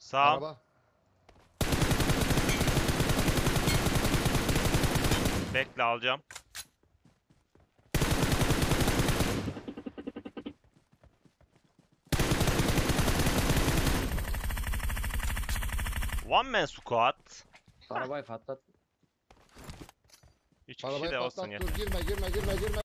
Sağ. Araba. Bekle alacağım. One man squad. Arabayı patlat. 3 kişi Arabayı de olsun patlat yeter. dur girme.